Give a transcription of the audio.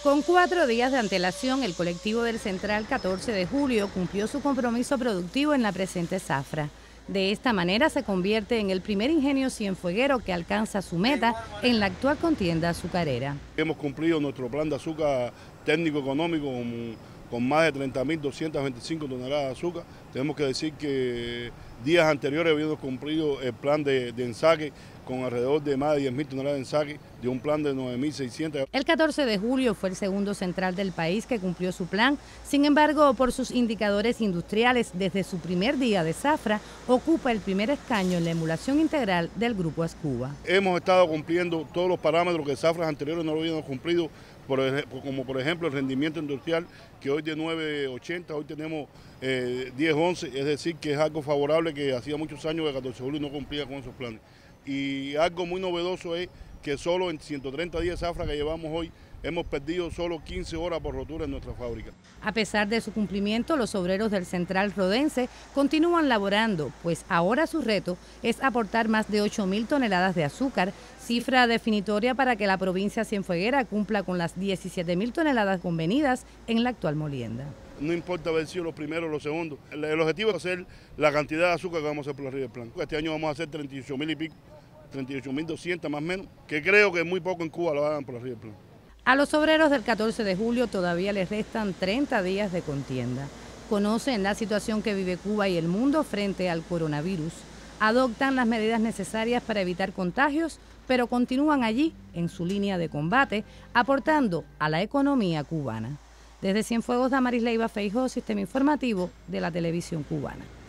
Con 4 días de antelación, el colectivo del Central 14 de Julio cumplió su compromiso productivo en la presente zafra. De esta manera se convierte en el primer ingenio cienfueguero que alcanza su meta en la actual contienda azucarera. Hemos cumplido nuestro plan de azúcar técnico-económico con más de 30.225 toneladas de azúcar. Tenemos que decir que días anteriores habíamos cumplido el plan de ensaque con alrededor de más de 10.000 toneladas de ensaque, de un plan de 9.600. El 14 de julio fue el segundo central del país que cumplió su plan. Sin embargo, por sus indicadores industriales, desde su primer día de zafra, ocupa el primer escaño en la emulación integral del Grupo Ascuba. Hemos estado cumpliendo todos los parámetros que zafras anteriores no lo habíamos cumplido, como por ejemplo el rendimiento industrial, que hoy de 9.80, hoy tenemos 10.11, es decir, que es algo favorable que hacía muchos años que el 14 de julio no cumplía con esos planes. Y algo muy novedoso es que solo en 130 días de zafra que llevamos hoy, hemos perdido solo 15 horas por rotura en nuestra fábrica. A pesar de su cumplimiento, los obreros del Central Rodense continúan laborando, pues ahora su reto es aportar más de 8.000 toneladas de azúcar, cifra definitoria para que la provincia cienfueguera cumpla con las 17.000 toneladas convenidas en la actual molienda. No importa haber sido los primeros o los segundos, el objetivo es hacer la cantidad de azúcar que vamos a hacer por arriba del plan. Este año vamos a hacer 38.000 y pico, 38.200 más o menos, que creo que muy poco en Cuba lo hagan por arriba del plan. A los obreros del 14 de julio todavía les restan 30 días de contienda. Conocen la situación que vive Cuba y el mundo frente al coronavirus. Adoptan las medidas necesarias para evitar contagios, pero continúan allí en su línea de combate, aportando a la economía cubana. Desde Cienfuegos, Damaris Leiva Feijó, Sistema Informativo de la Televisión Cubana.